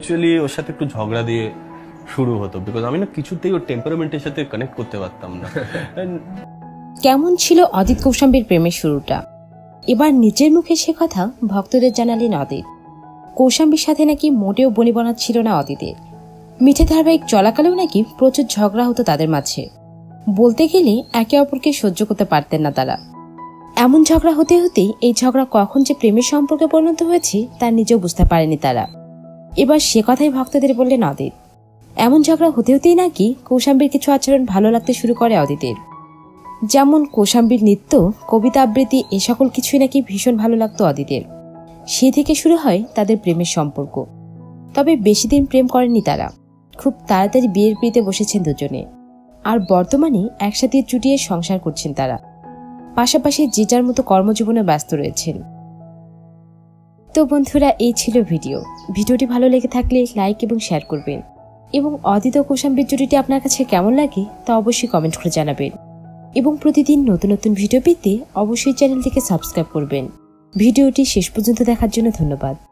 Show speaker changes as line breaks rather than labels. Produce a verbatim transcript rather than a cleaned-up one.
Eventually ওর সাথে একটু ঝগড়া দিয়ে শুরু হতো, বিকজ আমি না কিছুতেই ওর টেম্পারামেন্টের সাথে কানেক্ট করতে পারতাম না।
কেমন ছিল অদিত কৌশাম্বীর প্রেমের শুরুটা, এবার নিজের মুখে সে কথা ভক্তদের জানালেন অদিত। কৌশাম্বীর সাথে নাকি মোটেও বনিবনা ছিল না অদিতের। মিঠে ধারাবাহিক চলাকালেও নাকি প্রচুর ঝগড়া হতো তাদের মাঝে। বলতে গেলে একে অপরকে সহ্য করতে পারতেন না তারা। এমন ঝগড়া হতে হতেই এই ঝগড়া কখন যে প্রেমের সম্পর্কে পরিণত হয়েছে তা নিজেও বুঝতে পারেনি তারা। এবার সে কথাই ভক্তদের বললেন অদিত। এমন ঝগড়া হতে হতেই নাকি কৌশাম্বীর কিছু আচরণ ভালো লাগতে শুরু করে অদিতের। যেমন কৌশাম্বীর নৃত্য, কবিতা আবৃত্তি, এ সকল কিছুই নাকি ভীষণ ভালো লাগতো অদিতের। সে থেকে শুরু হয় তাদের প্রেমের সম্পর্ক। তবে বেশি দিন প্রেম করেননি তারা, খুব তাড়াতাড়ি বিয়ের পিড়িতে বসেছেন দুজনে। আর বর্তমানে একসাথে চুটিয়ে সংসার করছেন তারা, পাশাপাশি যে যার মতো কর্মজীবনে ব্যস্ত রয়েছেন। তো বন্ধুরা, এই ছিল ভিডিও। ভিডিওটি ভালো লেগে থাকলে লাইক এবং শেয়ার করবেন, এবং অদিত ও কৌশাম্বীর জুটিটি আপনার কাছে কেমন লাগে তা অবশ্যই কমেন্ট করে জানাবেন। এবং প্রতিদিন নতুন নতুন ভিডিও পেতে অবশ্যই চ্যানেলটিকে সাবস্ক্রাইব করবেন। ভিডিওটি শেষ পর্যন্ত দেখার জন্য ধন্যবাদ।